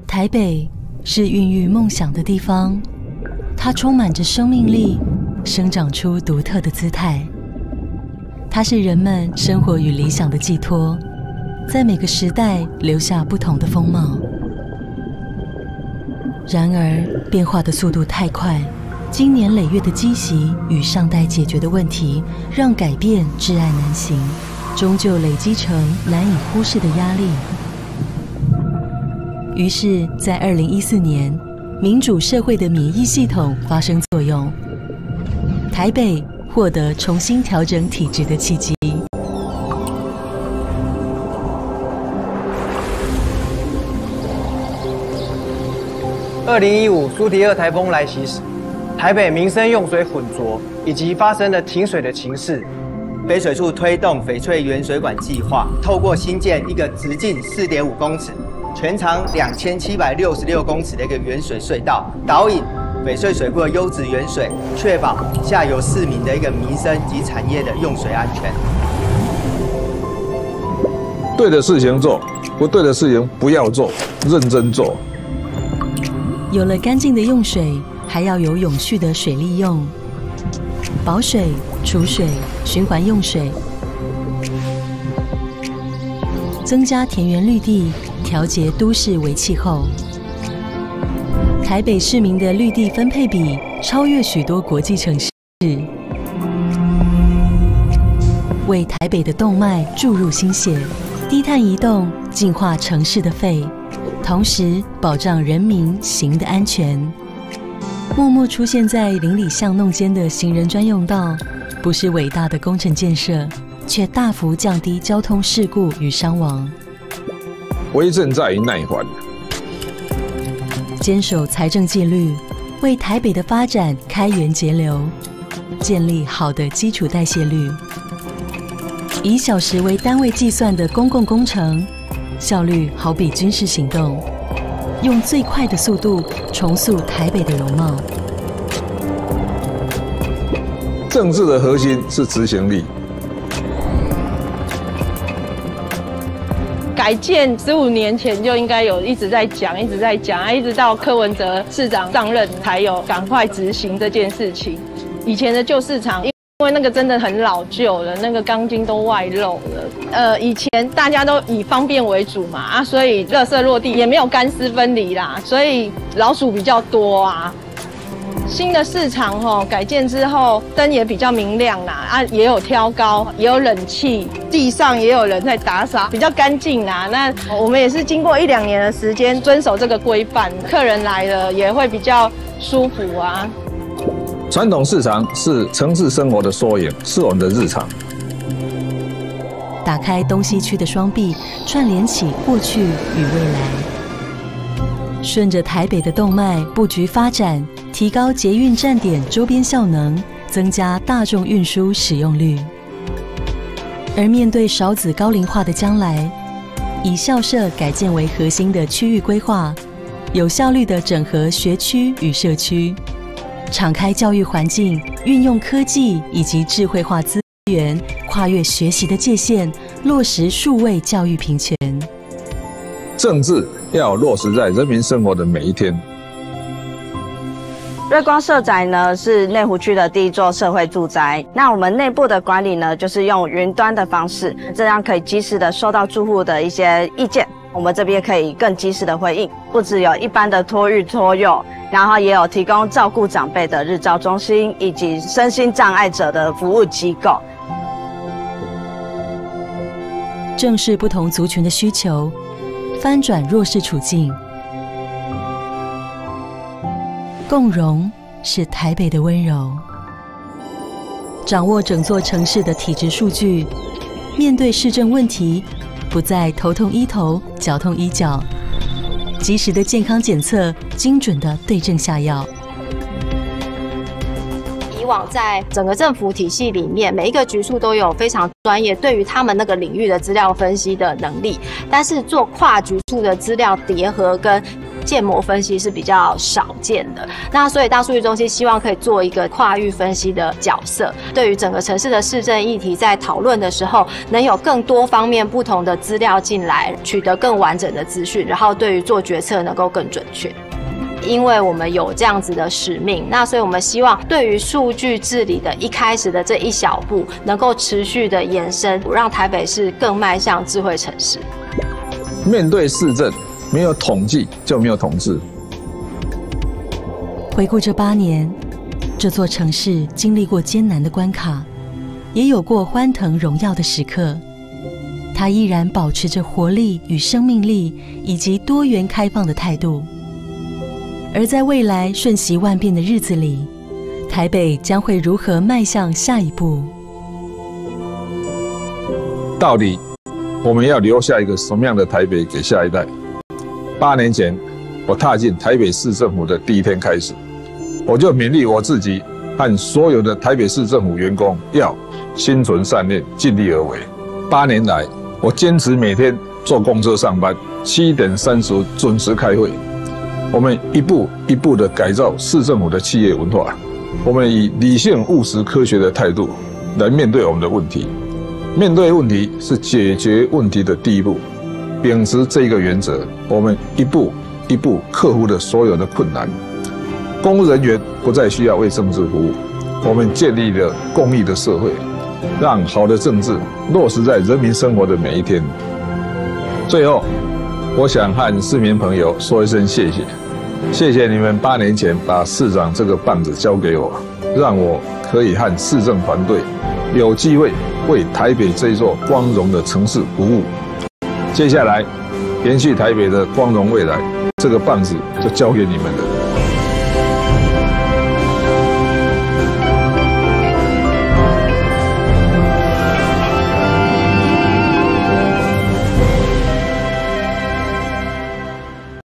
台北是孕育梦想的地方，它充满着生命力，生长出独特的姿态。它是人们生活与理想的寄托，在每个时代留下不同的风貌。然而，变化的速度太快，经年累月的积习与尚待解决的问题，让改变至爱难行，终究累积成难以忽视的压力。于是，在2014年，民主社会的免疫系统发生作用，台北获得重新调整体质的契机。 2015苏提2台风来袭时，台北民生用水混浊，以及发生了停水的情势。 北水处推动翡翠原水管计划，透过新建一个直径4.5公尺、全长2766公尺的一个原水隧道，导引翡翠水库的优质原水，确保下游市民的一个民生及产业的用水安全。 对的事情做，不对的事情不要做，认真做。 有了干净的用水，还要有永续的水利用，保水、储水、循环用水，增加田园绿地，调节都市微气候。台北市民的绿地分配比超越许多国际城市，为台北的动脉注入新血，低碳移动，净化城市的肺，同时保障人民行的安全。默默出现在邻里巷弄间的行人专用道，不是伟大的工程建设，却大幅降低交通事故与伤亡。 为政在于耐烦， 坚守财政纪律，为台北的发展开源节流，建立好的基础代谢率。以小时为单位计算的公共工程，效率好比军事行动，用最快的速度重塑台北的容貌。 政治的核心是执行力。 改建15年前就应该有一直在讲，一直到柯文哲市长上任才有赶快执行这件事情。以前的旧市场，因为那个真的很老旧了，那个钢筋都外露了。以前大家都以方便为主嘛，所以垃圾落地也没有干湿分离啦，所以老鼠比较多啊。新的市场改建之后，灯也比较明亮啦，也有挑高，也有冷气，地上也有人在打扫，比较干净啦。那我们也是经过1、2年的时间遵守这个规范，客人来了也会比较舒服啊。 传统市场是城市生活的缩影，是我们的日常。 打开东西区的双臂，串联起过去与未来。顺着台北的动脉布局发展，提高捷运站点周边效能，增加大众运输使用率。而面对少子高龄化的将来，以校舍改建为核心的区域规划，有效率地整合学区与社区，敞开教育环境，运用科技以及智慧化资源，跨越学习的界限，落实数位教育平权。 政治要落实在人民生活的每一天。 瑞光社宅呢是内湖区的第一座社会住宅。那我们内部的管理呢，就是用云端的方式，这样可以及时的收到住户的一些意见，我们这边可以更及时的回应。不只有一般的托育托幼，然后也有提供照顾长辈的日照中心，以及身心障碍者的服务机构。 正视不同族群的需求，翻转弱势处境。共融是台北的温柔。掌握整座城市的体质数据，面对市政问题，不再头痛医头，脚痛医脚，及时的健康检测，精准的对症下药。 以往在整个政府体系里面，每一个局处都有非常专业对于他们那个领域的资料分析的能力，但是做跨局处的资料叠合跟建模分析是比较少见的。那所以大数据中心希望可以做一个跨域分析的角色，对于整个城市的市政议题在讨论的时候，能有更多方面不同的资料进来，取得更完整的资讯，然后对于做决策能够更准确。因为我们有这样子的使命，那所以我们希望对于数据治理的一开始的这一小步，能够持续的延伸，让台北市更迈向智慧城市。 面对市政，没有统计就没有统治。 回顾这8年，这座城市经历过艰难的关卡，也有过欢腾荣耀的时刻。它依然保持着活力与生命力，以及多元开放的态度。而在未来瞬息万变的日子里，台北将会如何迈向下一步？ 到底我们要留下一个什么样的台北给下一代？8年前，我踏进台北市政府的第一天开始，我就勉励我自己和所有的台北市政府员工要心存善念，尽力而为。8年来，我坚持每天坐公车上班，7点30准时开会。我们一步一步地改造市政府的企业文化，我们以理性、务实、科学的态度来面对我们的问题。面对问题是解决问题的第一步。秉持这个原则，我们一步一步克服了所有的困难。公务人员不再需要为政治服务，我们建立了公益的社会，让好的政治落实在人民生活的每一天。最后，我想和市民朋友说一声谢谢，谢谢你们8年前把市长这个棒子交给我，让我可以和市政团队有机会为台北这座光荣的城市服务。接下来，延续台北的光荣未来，这个棒子就交给你们了。